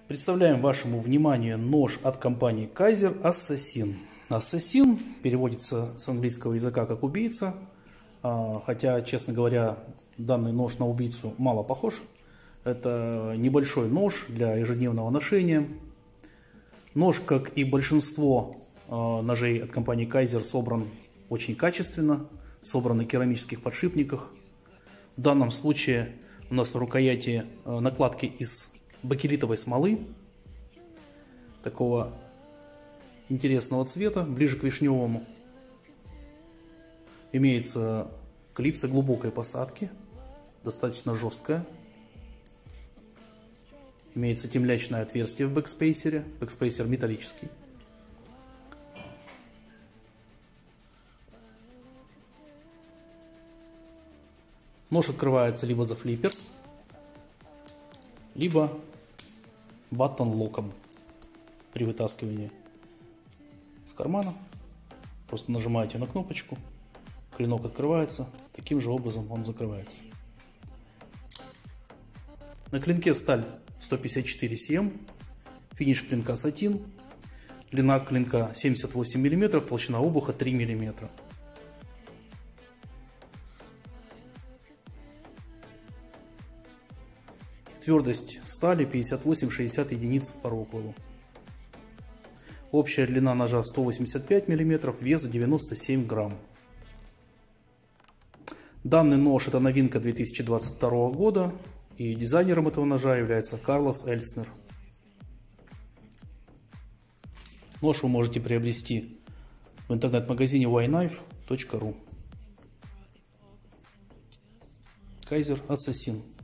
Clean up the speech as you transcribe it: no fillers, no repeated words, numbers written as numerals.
Представляем вашему вниманию нож от компании Kizer Assassin. Assassin переводится с английского языка как убийца, хотя, честно говоря, данный нож на убийцу мало похож. Это небольшой нож для ежедневного ношения. Нож, как и большинство ножей от компании Kizer, собран очень качественно, собран на керамических подшипниках. В данном случае у нас на рукояти накладки из бакелитовой смолы, такого интересного цвета, ближе к вишневому. Имеется клипса глубокой посадки, достаточно жесткая. Имеется темлячное отверстие в бэкспейсере, бэкспейсер металлический. Нож открывается либо за флиппер, либо баттон-локом при вытаскивании с кармана. Просто нажимаете на кнопочку, клинок открывается, таким же образом он закрывается. На клинке сталь 154 cm, финиш клинка сатин, длина клинка 78 мм, толщина обуха 3 мм. Твердость стали 58-60 единиц по Роквеллу. Общая длина ножа 185 мм, вес 97 грамм. Данный нож — это новинка 2022 года, и дизайнером этого ножа является Карлос Эльснер. Нож вы можете приобрести в интернет-магазине whyknife.ru. Kizer Assassin.